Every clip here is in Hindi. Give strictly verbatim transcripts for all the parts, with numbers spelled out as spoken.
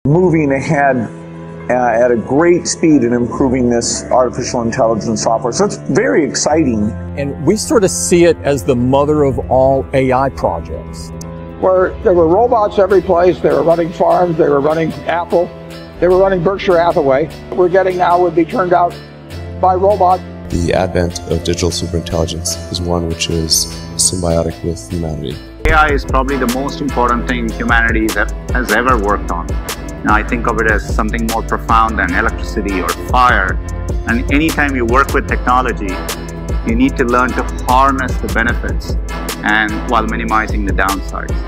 moving ahead uh, at a great speed in improving this artificial intelligence software. So it's very exciting. And we sort of see it as the mother of all A I projects. Where there were robots every place, they were running farms, they were running Apple, they were running Berkshire Hathaway. What we're getting now would be turned out by robots. The advent of digital superintelligence is one which is symbiotic with humanity. A I is probably the most important thing humanity has ever worked on. Now, I think of it as something more profound than electricity or fire. And anytime you work with technology, you need to learn to harness the benefits and while minimizing the downsides.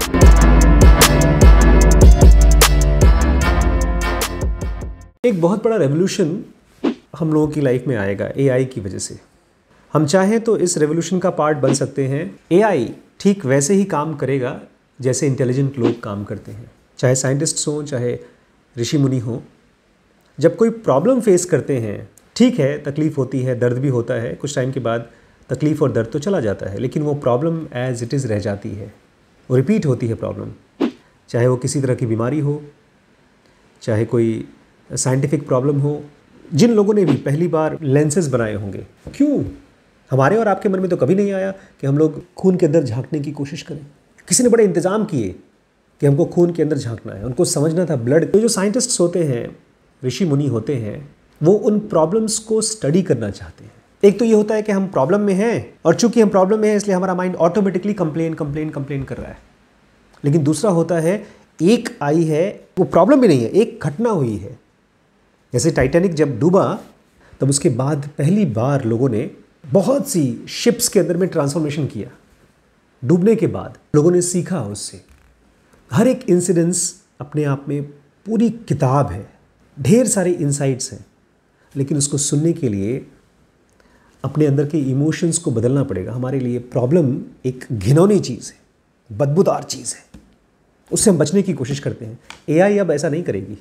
एक बहुत बड़ा रेवोल्यूशन हम लोगों की लाइफ में आएगा एआई की वजह से। हम चाहें तो इस रेवोल्यूशन का पार्ट बन सकते हैं। एआई ठीक वैसे ही काम करेगा जैसे इंटेलिजेंट लोग काम करते हैं, चाहे साइंटिस्ट्स हों, चाहे ऋषि मुनि हों। जब कोई प्रॉब्लम फेस करते हैं, ठीक है तकलीफ़ होती है, दर्द भी होता है, कुछ टाइम के बाद तकलीफ़ और दर्द तो चला जाता है, लेकिन वो प्रॉब्लम एज इट इज़ रह जाती है, वो रिपीट होती है प्रॉब्लम। चाहे वो किसी तरह की बीमारी हो, चाहे कोई साइंटिफिक प्रॉब्लम हो। जिन लोगों ने भी पहली बार लेंसेज बनाए होंगे, क्यों हमारे और आपके मन में तो कभी नहीं आया कि हम लोग खून के अंदर झांकने की कोशिश करें। किसी ने बड़े इंतज़ाम किए कि हमको खून के अंदर झांकना है, उनको समझना था ब्लड। तो जो साइंटिस्ट्स होते हैं, ऋषि मुनि होते हैं, वो उन प्रॉब्लम्स को स्टडी करना चाहते हैं। एक तो ये होता है कि हम प्रॉब्लम में हैं और चूंकि हम प्रॉब्लम में हैं इसलिए हमारा mind automatically complain complain complain कर रहा है। लेकिन दूसरा होता है, एक आई है, वो प्रॉब्लम भी नहीं है, एक घटना हुई है। जैसे टाइटैनिक जब डूबा तब उसके बाद पहली बार लोगों ने बहुत सी शिप्स के अंदर में ट्रांसफॉर्मेशन किया। डूबने के बाद लोगों ने सीखा उससे। हर एक इंसिडेंस अपने आप में पूरी किताब है, ढेर सारे इंसाइट्स हैं, लेकिन उसको सुनने के लिए अपने अंदर के इमोशंस को बदलना पड़ेगा। हमारे लिए प्रॉब्लम एक घिनौनी चीज़ है, बदबूदार चीज़ है, उससे हम बचने की कोशिश करते हैं। एआई अब ऐसा नहीं करेगी।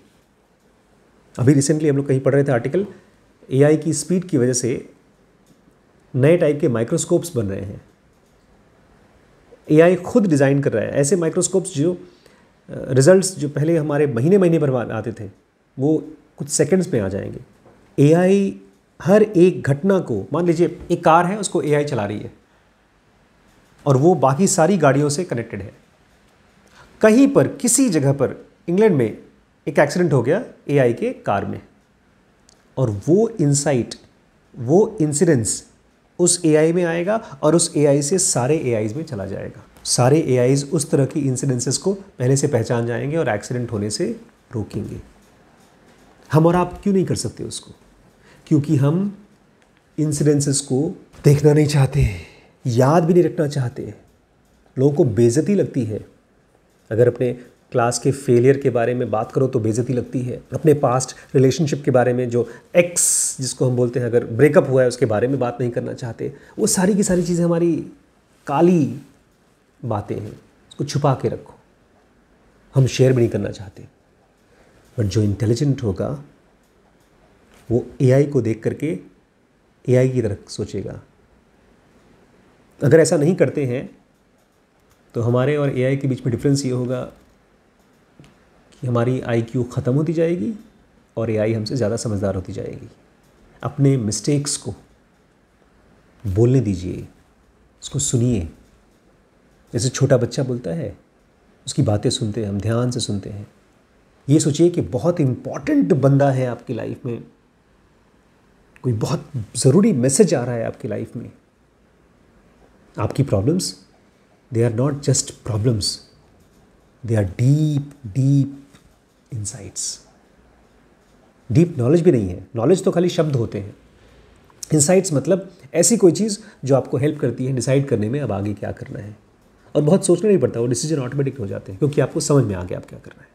अभी रिसेंटली हम लोग कहीं पढ़ रहे थे आर्टिकल, एआई की स्पीड की वजह से नए टाइप के माइक्रोस्कोप्स बन रहे हैं। एआई खुद डिज़ाइन कर रहा है ऐसे माइक्रोस्कोप्स जो रिजल्ट्स जो पहले हमारे महीने महीने भर आते थे वो कुछ सेकंड्स में आ जाएंगे। एआई हर एक घटना को, मान लीजिए एक कार है, उसको एआई चला रही है और वो बाकी सारी गाड़ियों से कनेक्टेड है। कहीं पर किसी जगह पर इंग्लैंड में एक एक्सीडेंट हो गया एआई के कार में, और वो इंसाइट, वो इंसिडेंस उस एआई में आएगा और उस एआई से सारे एआईज में चला जाएगा। सारे एआईज उस तरह की इंसिडेंसेस को पहले से पहचान जाएंगे और एक्सीडेंट होने से रोकेंगे। हम और आप क्यों नहीं कर सकते उसको? क्योंकि हम इंसिडेंसेस को देखना नहीं चाहते, याद भी नहीं रखना चाहते। लोगों को बेइज्जती लगती है। अगर अपने क्लास के फेलियर के बारे में बात करो तो बेइज्जती लगती है। अपने पास्ट रिलेशनशिप के बारे में, जो एक्स जिसको हम बोलते हैं, अगर ब्रेकअप हुआ है उसके बारे में बात नहीं करना चाहते। वो सारी की सारी चीज़ें हमारी काली बातें हैं, उसको छुपा के रखो। हम शेयर भी नहीं करना चाहते। बट जो इंटेलिजेंट होगा वो एआई को देख करके एआई की तरह सोचेगा। अगर ऐसा नहीं करते हैं तो हमारे और एआई के बीच में डिफरेंस ये होगा कि हमारी आईक्यू ख़त्म होती जाएगी और एआई हमसे ज़्यादा समझदार होती जाएगी। अपने मिस्टेक्स को बोलने दीजिए, उसको सुनिए। जैसे छोटा बच्चा बोलता है, उसकी बातें सुनते हैं, हम ध्यान से सुनते हैं। ये सोचिए कि बहुत इम्पॉर्टेंट बंदा है आपकी लाइफ में, कोई बहुत ज़रूरी मैसेज आ रहा है आपकी लाइफ में। आपकी problems, they are not just problems, they are deep deep insights. Deep knowledge भी नहीं है, नॉलेज तो खाली शब्द होते हैं। इंसाइट्स मतलब ऐसी कोई चीज़ जो आपको हेल्प करती है डिसाइड करने में अब आगे क्या करना है, और बहुत सोचना नहीं पड़ता, वो डिसीजन ऑटोमेटिक हो जाते हैं क्योंकि आपको समझ में आ गया आप क्या करना है।